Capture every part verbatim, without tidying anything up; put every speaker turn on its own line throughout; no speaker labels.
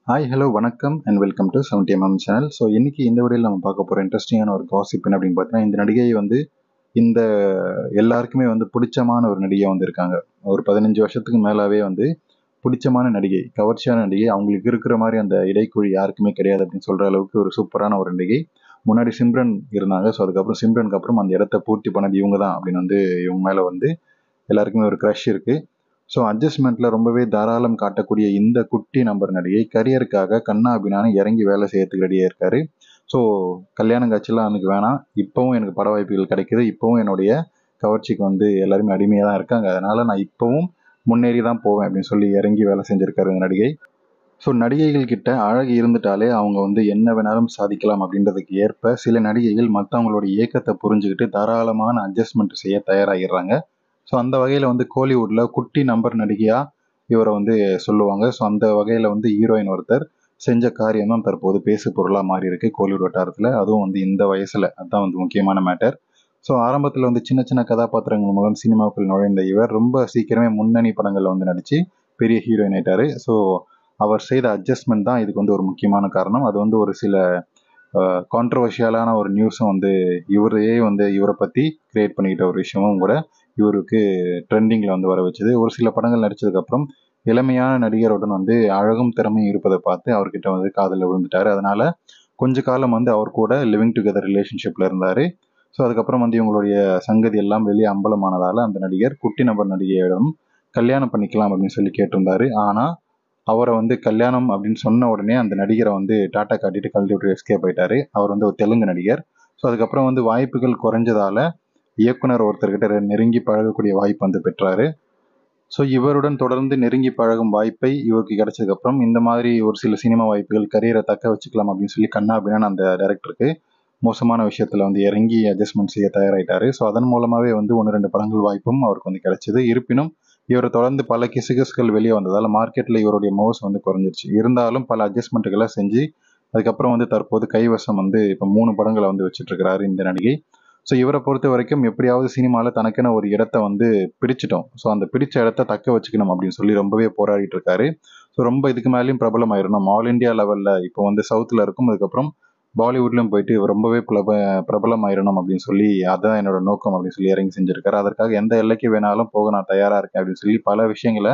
Hi hello வணக்கம் and welcome to seventy MM channel. So இன்னைக்கு இந்த வீடியோவில் நம்ம பார்க்க போகிற இன்ட்ரெஸ்டிங்கான ஒரு காசிப் என்ன அப்படின்னு பார்த்தீங்கன்னா, இந்த நடிகை வந்து இந்த எல்லாருக்குமே வந்து பிடிச்சமான ஒரு நடிகை வந்து இருக்காங்க. ஒரு பதினஞ்சு வருஷத்துக்கு மேலாவே வந்து பிடிச்சமான நடிகை, கவர்ச்சியான நடிகை, அவங்களுக்கு இருக்கிற மாதிரி அந்த இடைக்குழி யாருக்குமே கிடையாது அப்படின்னு சொல்கிற அளவுக்கு ஒரு சூப்பரான ஒரு நடிகை. முன்னாடி சிம்ரன் இருந்தாங்க. ஸோ அதுக்கப்புறம் சிம்ரனுக்கு அப்புறம் அந்த இடத்த பூர்த்தி பண்ணது இவங்க தான் அப்படின்னு வந்து இவங்க மேலே வந்து எல்லாருக்குமே ஒரு க்ரஷ் இருக்குது. ஸோ அட்ஜஸ்ட்மெண்ட்டில் ரொம்பவே தாராளம் காட்டக்கூடிய இந்த குட்டி நம்பர் நடிகை கரியருக்காக கண்ணா அப்படின்னானு இறங்கி வேலை செய்யறதுக்கு ரெடியாக இருக்காரு. ஸோ கல்யாணம் காட்சிலாம் எனக்கு வேணாம், இப்போவும் எனக்கு பட வாய்ப்புகள் கிடைக்குது, இப்போவும் என்னுடைய கவர்ச்சிக்கு வந்து எல்லாருமே அடிமையாக தான் இருக்காங்க, அதனால் நான் இப்போவும் முன்னேறி தான் போவேன் அப்படின்னு சொல்லி இறங்கி வேலை செஞ்சுருக்காரு இந்த நடிகை. ஸோ நடிகைகள் கிட்ட அழகு இருந்துட்டாலே அவங்க வந்து என்ன வேணாலும் சாதிக்கலாம் அப்படின்றதுக்கு ஏற்ப சில நடிகைகள் மற்றவங்களோட இயக்கத்தை புரிஞ்சுக்கிட்டு தாராளமான அட்ஜஸ்ட்மெண்ட் செய்ய தயாராகிடுறாங்க. ஸோ அந்த வகையில் வந்து கோலிவுட்டில் குட்டி நம்பர் நடிகையாக இவரை வந்து சொல்லுவாங்க. ஸோ அந்த வகையில் வந்து ஹீரோயின் ஒருத்தர் செஞ்ச காரியம் தான் தற்போது பேசு பொருளாக மாறி இருக்கு கோலிவுட் வட்டாரத்தில். அதுவும் வந்து இந்த வயசில் அதுதான் வந்து முக்கியமான மேட்டர். ஸோ ஆரம்பத்தில் வந்து சின்ன சின்ன கதாபாத்திரங்கள் மூலம் சினிமாவுக்குள் நுழைந்த இவர் ரொம்ப சீக்கிரமே முன்னணி படங்களில் வந்து நடித்து பெரிய ஹீரோயின் ஆயிட்டார். ஸோ அவர் செய்த அட்ஜஸ்ட்மெண்ட் தான் இதுக்கு வந்து ஒரு முக்கியமான காரணம். அது வந்து ஒரு சில கான்ட்ரவர்ஷியலான ஒரு நியூஸும் வந்து இவரையே வந்து இவரை பற்றி கிரியேட் பண்ணிக்கிட்ட ஒரு விஷயமும் கூட இவருக்கு ட்ரெண்டிங்கில் வந்து வர வச்சுது. ஒரு சில படங்கள் நடித்ததுக்கப்புறம் இளமையான நடிகருடன் வந்து அழகும் திறமையும் இருப்பதை பார்த்து அவர்கிட்ட வந்து காதலில் விழுந்துட்டார். அதனால் கொஞ்ச காலம் வந்து அவர் கூட லிவிங் டுகெதர் ரிலேஷன்ஷிப்பில் இருந்தார். ஸோ அதுக்கப்புறம் வந்து இவங்களுடைய சங்கதி எல்லாம் வெளியே அம்பலமானதால் அந்த நடிகர் குட்டி நபர் நடிகையிடம் கல்யாணம் பண்ணிக்கலாம் அப்படின்னு சொல்லி கேட்டிருந்தாரு. ஆனால் அவரை வந்து கல்யாணம் அப்படின்னு சொன்ன உடனே அந்த நடிகரை வந்து டாட்டா காட்டிட்டு கழட்டி விட்டு எஸ்கேப் ஆயிட்டாரு. அவர் வந்து ஒரு தெலுங்கு நடிகர். ஸோ அதுக்கப்புறம் வந்து வாய்ப்புகள் குறைஞ்சதால இயக்குனர் ஒருத்தர்கிட்ட நெருங்கி பழகக்கூடிய வாய்ப்பு வந்து பெற்றாரு. ஸோ இவருடன் தொடர்ந்து நெருங்கி பழகும் வாய்ப்பை இவருக்கு கிடைச்சதுக்கப்புறம் இந்த மாதிரி ஒரு சில சினிமா வாய்ப்புகள் கரியரை தக்க வச்சுக்கலாம் அப்படின்னு சொல்லி கண்ணா அப்படின்னு அந்த டைரக்டருக்கு மோசமான விஷயத்தில் வந்து இறங்கி அட்ஜஸ்ட்மெண்ட் செய்ய தயாராகிட்டாரு. ஸோ அதன் மூலமாகவே வந்து ஒன்று ரெண்டு படங்கள் வாய்ப்பும் அவருக்கு வந்து கிடைச்சிது. இருப்பினும் இவரை தொடர்ந்து பல கிசுகிசுகள் வெளியே வந்ததால் மார்க்கெட்டில் இவருடைய மவுஸ் வந்து குறைஞ்சிருச்சு. இருந்தாலும் பல அட்ஜஸ்ட்மெண்ட்டுகளை செஞ்சு அதுக்கப்புறம் வந்து தற்போது கைவசம் வந்து இப்போ மூணு படங்களை வந்து வச்சுட்டு இருக்கிறாரு இந்த நடிகை. ஸோ இவரை பொறுத்த வரைக்கும் எப்படியாவது சினிமாவில் தனக்கென ஒரு இடத்த வந்து பிடிச்சிட்டோம். ஸோ அந்த பிடிச்ச இடத்த தக்க வச்சுக்கணும் அப்படின்னு சொல்லி ரொம்பவே போராடிட்டு இருக்காரு. ஸோ ரொம்ப இதுக்கு மேலேயும் பிரபலம் ஆயிடணும், ஆல் இண்டியா லெவலில் இப்போ வந்து சவுத்தில் இருக்கும், அதுக்கப்புறம் பாலிவுட்லையும் போயிட்டு ரொம்பவே பிரப பிரபலம் ஆயிடணும் அப்படின்னு சொல்லி அதான் என்னோட நோக்கம் அப்படின்னு சொல்லி இறங்கி செஞ்சிருக்காரு. அதற்காக எந்த எல்லைக்கு வேணாலும் போக நான் தயாராக இருக்கேன் அப்படின்னு சொல்லி பல விஷயங்களை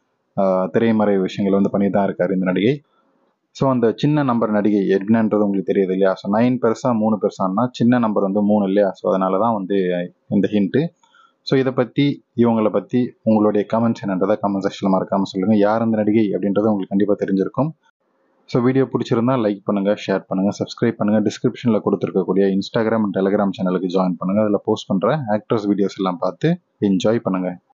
திரைமறை விஷயங்களை வந்து பண்ணி தான் இருக்காரு இந்த நடிகை. ஸோ அந்த சின்ன நம்பர் நடிகை என்னன்றது உங்களுக்கு தெரியுது இல்லையா? ஸோ நைன் பெருசா மூணு பெருசான்னா சின்ன நம்பர் வந்து மூணு இல்லையா? ஸோ அதனால தான் வந்து இந்த ஹிண்ட்டு. ஸோ இதை பற்றி இவங்களை பற்றி உங்களுடைய கமெண்ட்ஸ் என்னன்றதை கமெண்ட் செக்ஷனில் மறக்காமல் சொல்லுங்கள். யார் அந்த நடிகை அப்படின்றது உங்களுக்கு கண்டிப்பாக தெரிஞ்சிருக்கும். ஸோ வீடியோ பிடிச்சிருந்தா லைக் பண்ணுங்கள், ஷேர் பண்ணுங்கள், சப்ஸ்கிரைப் பண்ணுங்கள். டிஸ்கிரிப்ஷனில் கொடுத்துருக்கக்கூடிய இன்ஸ்டாகிராம் அண்ட் டெலிகிராம் சேனலுக்கு ஜாயின் பண்ணுங்கள். அதில் போஸ்ட் பண்ணுற ஆக்டர்ஸ் வீடியோஸ் எல்லாம் பார்த்து என்ஜாய் பண்ணுங்கள்.